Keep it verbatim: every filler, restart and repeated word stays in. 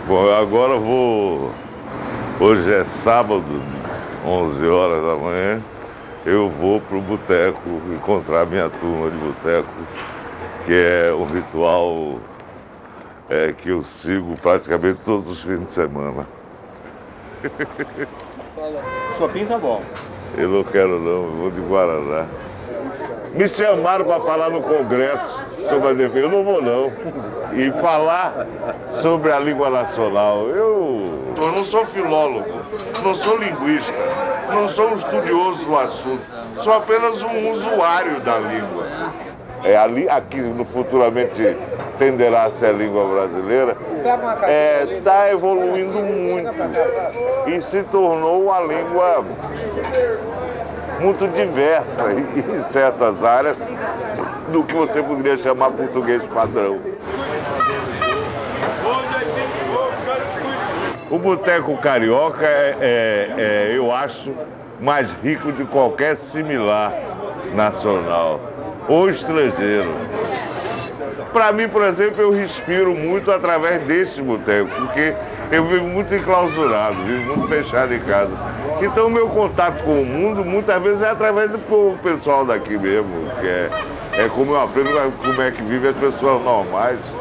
Bom, agora eu vou... Hoje é sábado, onze horas da manhã. Eu vou pro boteco encontrar minha turma de boteco, que é um ritual é, que eu sigo praticamente todos os fins de semana. Chopin tá bom. Eu não quero não, eu vou de Guaraná. Me chamaram para falar no Congresso sobre a defesa, eu não vou não. E falar sobre a língua nacional. Eu, eu não sou filólogo, não sou linguista, não sou um estudioso do assunto, sou apenas um usuário da língua. É, ali, aqui no, futuramente tenderá a ser a língua brasileira, está é, tá evoluindo muito e se tornou uma língua muito diversa em certas áreas do que você poderia chamar português padrão. O boteco carioca é, é, é, eu acho, mais rico de qualquer similar nacional ou estrangeiro. Para mim, por exemplo, eu respiro muito através deste boteco, porque eu vivo muito enclausurado, vivo muito fechado em casa. Então, o meu contato com o mundo, muitas vezes, é através do pessoal daqui mesmo, que é, é como eu aprendo como é que vivem as pessoas normais.